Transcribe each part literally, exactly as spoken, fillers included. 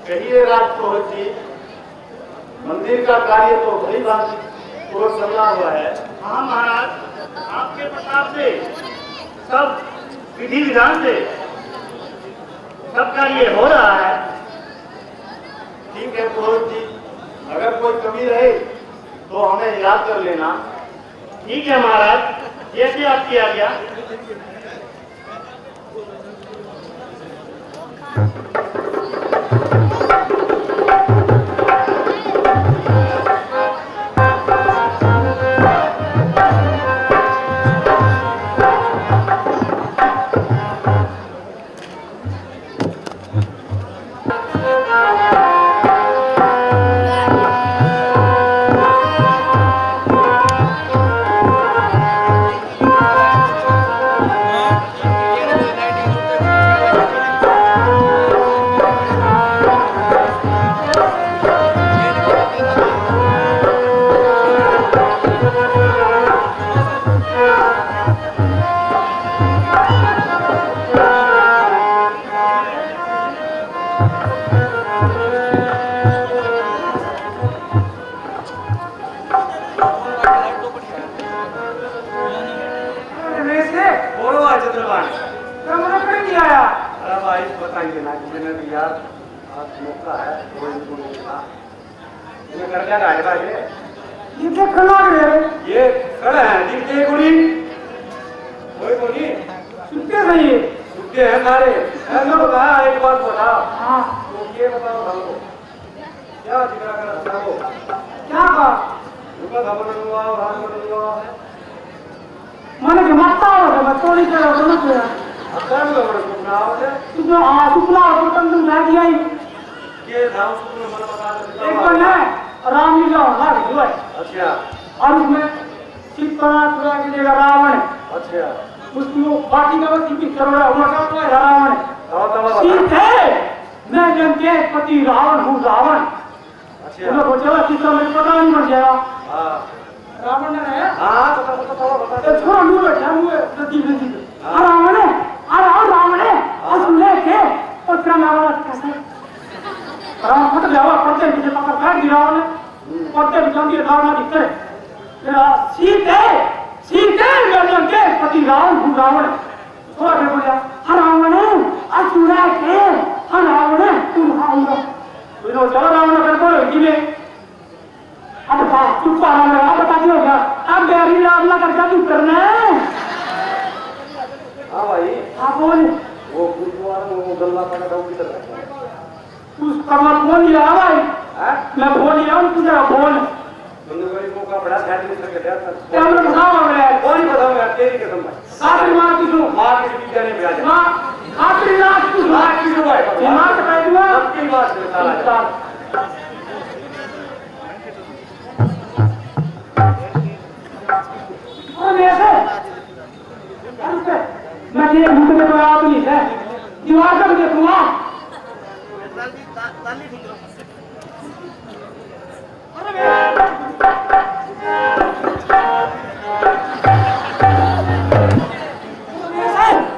कहिए राजपुरोहित जी, मंदिर का कार्य तो भली भांति पूर्ण चला हुआ है। हाँ महाराज, आपके प्रताप से सब विधि विधान से सब कार्य हो रहा है। ठीक है पुरोहित जी, अगर कोई कमी रहे तो हमें याद कर लेना। ठीक है महाराज, जैसे आपकी आज्ञा।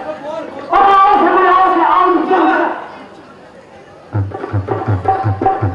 Thank you.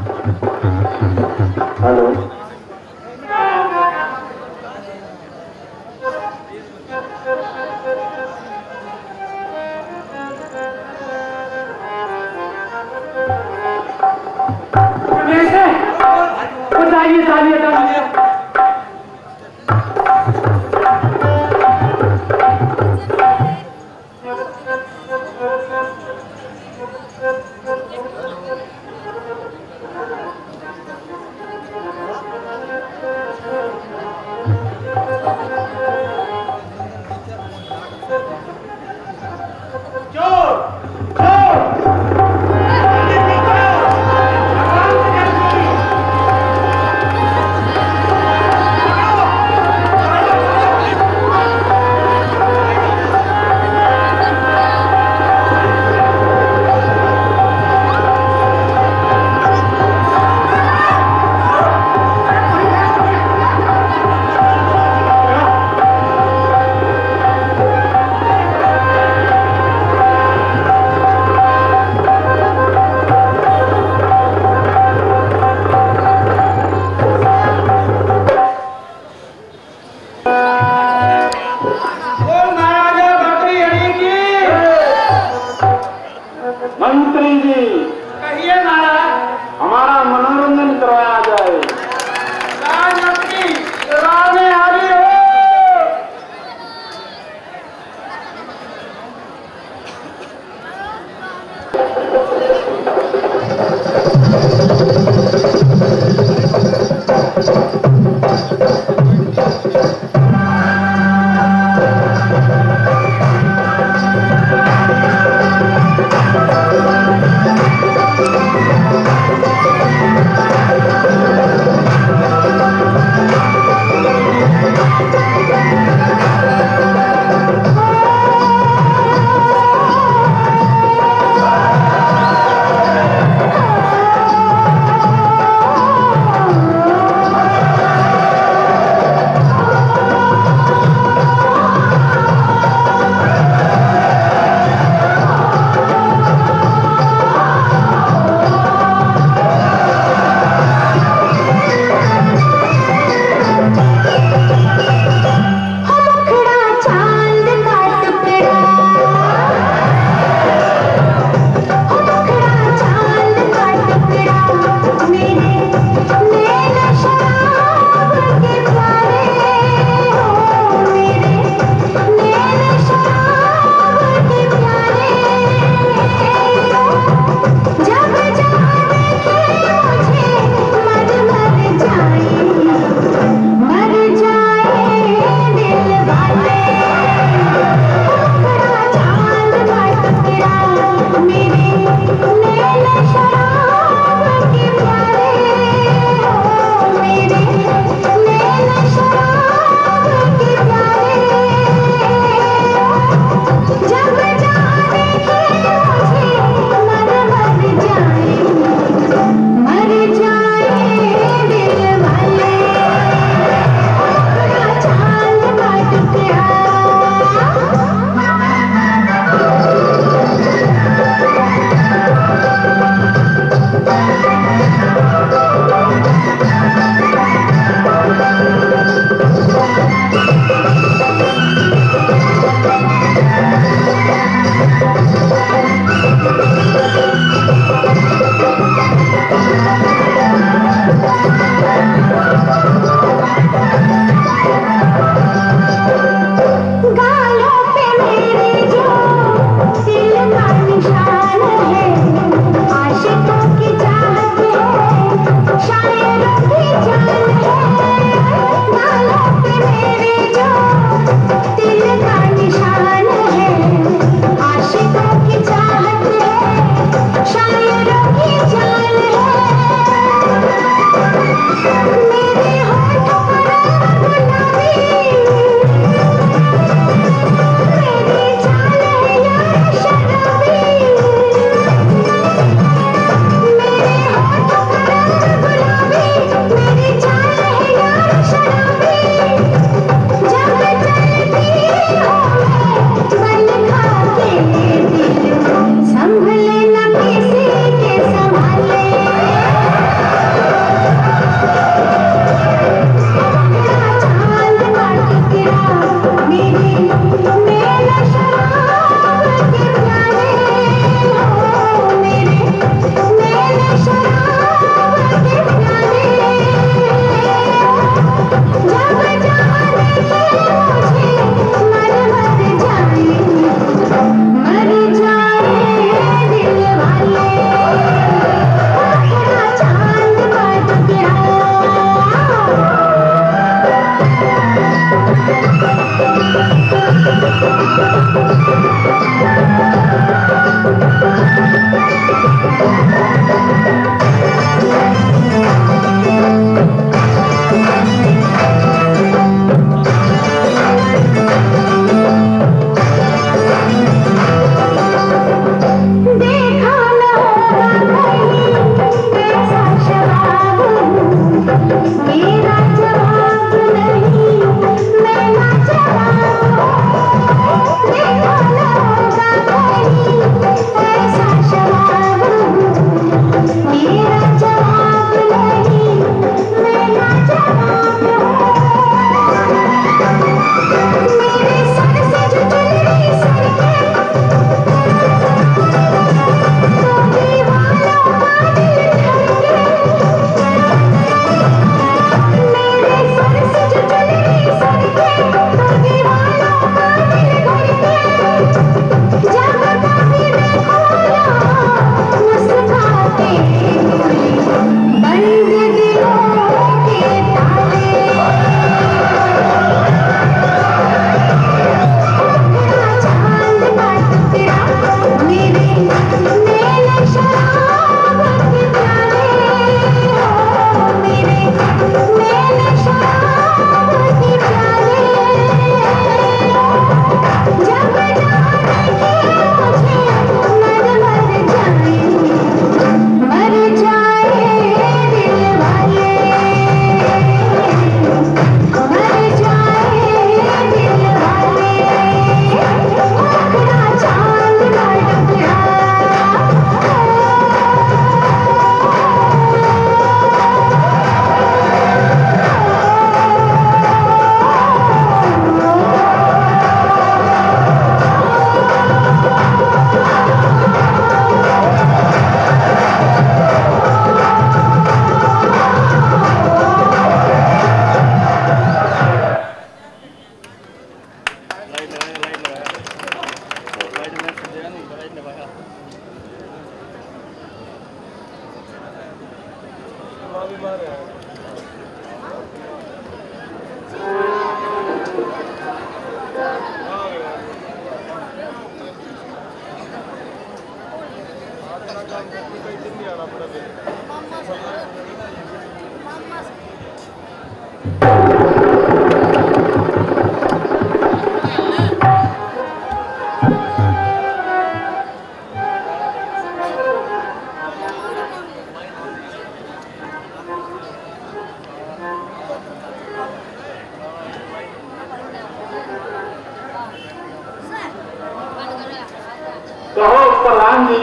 कहो प्रधान जी,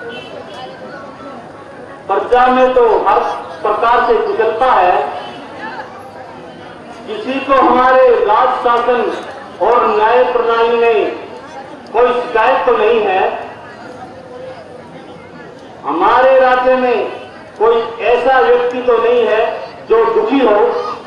प्रजा में तो हर प्रकार से कुशलता है, किसी को हमारे राज शासन और न्याय प्रणाली में कोई शिकायत तो नहीं है। हमारे राज्य में कोई ऐसा व्यक्ति तो नहीं है जो दुखी हो।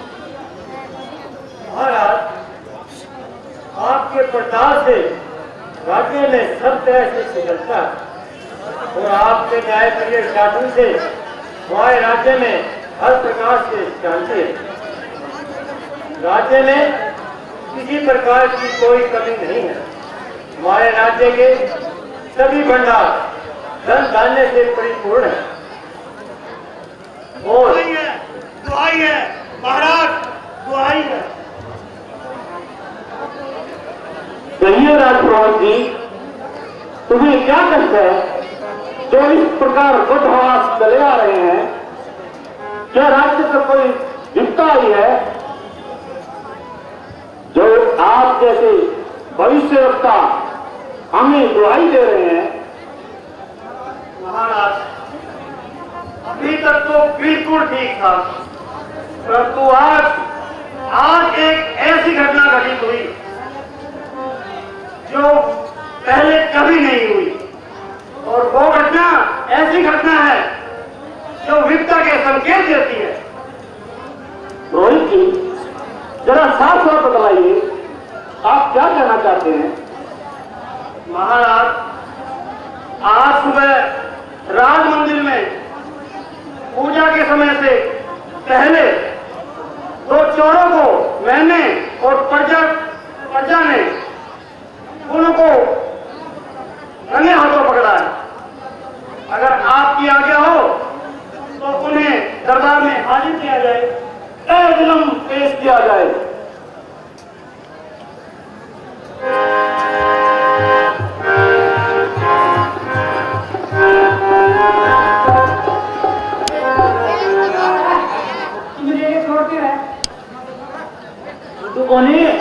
महाराज, आपके प्रताप से राज्य में सब तरह से सुगलता और आपके न्यायप्रिय शासन से हमारे राज्य में हर प्रकार से शांति है। राज्य में किसी प्रकार की कोई कमी नहीं है। हमारे राज्य के सभी भंडार धन धान्य से परिपूर्ण है। और दुआई है महाराज, दुआई है। कहिए राजकुमार जी, तुम्हें क्या कष्ट है जो इस प्रकार बुद्धवास चले आ रहे हैं? क्या राज्य पर कोई विपदा आई है जो आप जैसे भविष्यवक्ता हमें दुआई दे रहे हैं? महाराज, अभी तक तो बिल्कुल ठीक था, परंतु आज आज एक ऐसी घटना घटित हुई जो पहले कभी नहीं हुई, और वो घटना ऐसी घटना है जो विपदा के संकेत देती है। रोहित जी, जरा साफ साफ बतलाइए, आप क्या कहना चाहते हैं? महाराज, आज सुबह राज मंदिर में पूजा के समय से पहले दो चोरों को मैंने और प्रजा प्रजा ने उनको रंगे हाथों पकड़ा है। अगर आपकी आज्ञा हो तो उन्हें दरबार में हाजिर किया जाए, तय जुल्म पेश किया जाए। मुझे छोड़ते हैं तू कौन है?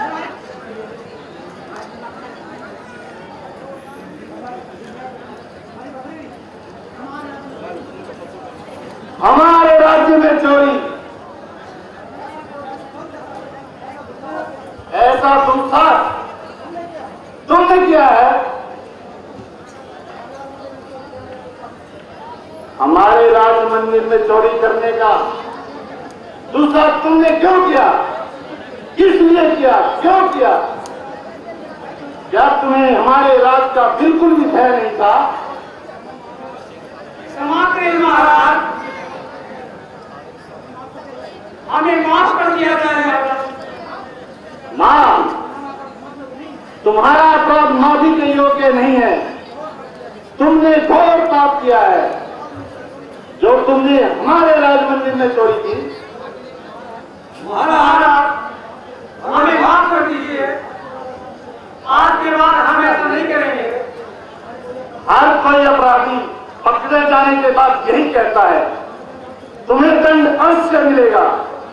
हमारे राज्य में चोरी ऐसा दुस्साहस तुमने किया है। हमारे राज मंदिर में चोरी करने का दुस्साहस तुमने क्यों किया? किस लिए किया? क्यों किया? क्या तुम्हें हमारे राज का बिल्कुल भी भय नहीं था? क्षमा करें महाराज, हमें माफ कर दिया जाए। मां, तुम्हारा अपराध माफी के योग्य नहीं है। तुमने घोर पाप किया है जो तुमने हमारे राज मंदिर में चोरी की। महाराज, हमें माफ कर दीजिए, आज के बाद हम ऐसा नहीं करेंगे। हर कोई अपराधी पकड़े जाने के बाद यही कहता है, तुम्हें दंड अवश्य मिलेगा।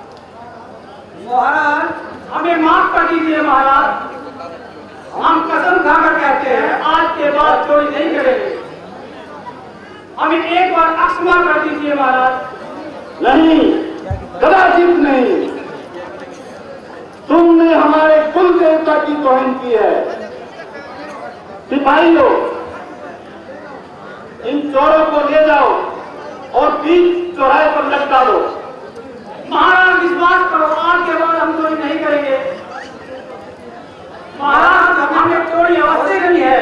महाराज, हमें माफ कर दीजिए महाराज, हम कसम खाकर कहते हैं आज के बाद चोरी नहीं करेंगे। हमें एक बार अक्षमा कर दीजिए महाराज। नहीं, कदाचित नहीं। तुमने हमारे कुल देवता की तौहीन की है। सिपाहियों, इन चोरों को ले जाओ और बीच चौराहे पर लटका दो। महाराज, विश्वास करो, आज के बाद हम चोरी नहीं करेंगे। महाराज, हमने चोरी अवश्य करी है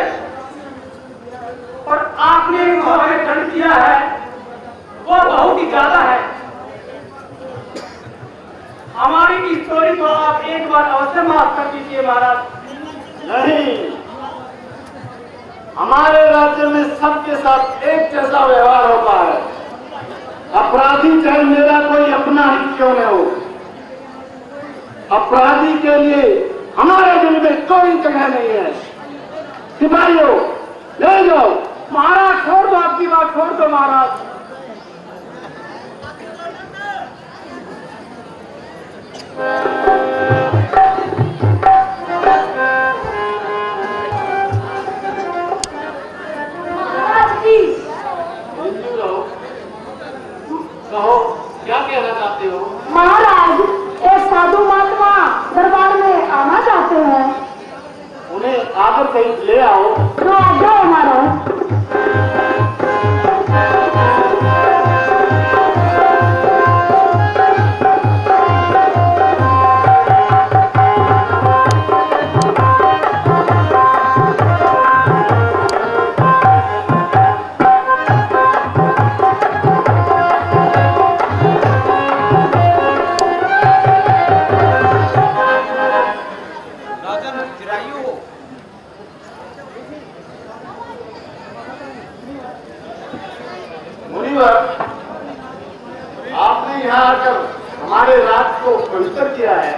और आपने जो हमें दंड किया है वो बहुत ही ज्यादा है। हमारी इस चोरी को आप एक बार अवश्य माफ कर दीजिए महाराज। नहीं, हमारे राज्य में सबके साथ एक जैसा व्यवहार होता है। अपराधी चाहे मेरा कोई अपना ही क्यों न हो, अपराधी के लिए हमारे दिल में कोई जगह नहीं है। सिपाहियों, ले जाओ। महाराज, छोड़ दो, आपकी बात छोड़ दो महाराज। कहो, क्या कहना चाहते हो? महाराज, एक साधु महात्मा दरबार में आना चाहते हैं। उन्हें आकर कहीं ले आओ। तो आ जाओ महाराज। आपने यहाँ आकर हमारे राज को पवित्र किया है।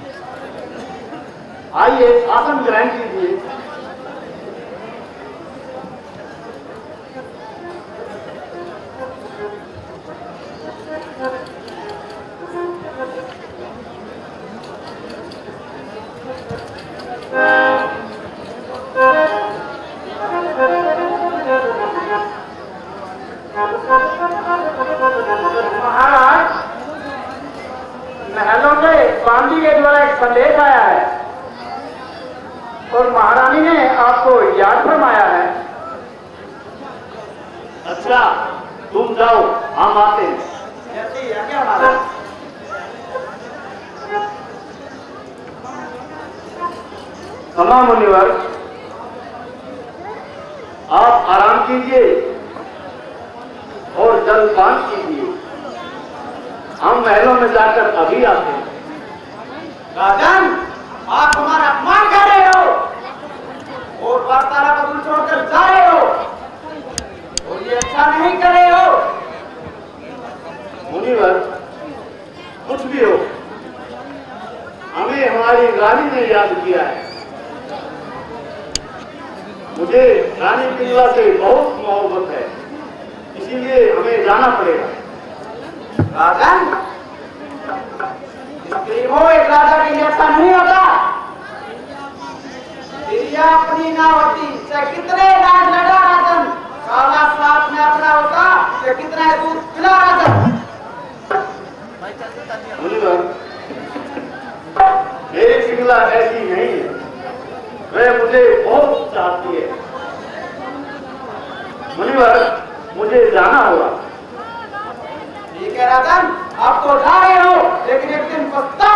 आइए, आसन ग्रहण कीजिए। महाराज, महलों में बांदी के द्वारा एक संदेश आया है और महारानी ने आपको याद फरमाया है। अच्छा, तुम जाओ, हम आते हैं। क्या महाराज? क्षमा मुनिवर, आप आराम कीजिए और जलपान कीजिए। हम महलों में जाकर अभी आते हैं। राजन, आप हमारा अपमान कर रहे हो। हमें हमारी रानी ने याद किया है। मुझे रानी पिंगला से बहुत मोहब्बत है, इसीलिए हमें जाना पड़ेगा। राजन, स्त्री हो एक राजा के लिए अच्छा नहीं होता। प्रिया अपनी ना होती चाहे कितने डांट लगा राजन, काला साथ में अपना होता चाहे कितना दूध पिला राजन। मुनिवर, मेरी पिंगला ऐसी नहीं है, वह मुझे बहुत चाहती है। मुनिवर, मुझे जाना होगा। ठीक है राजन, आप तो जा रहे हो, लेकिन एक दिन पछता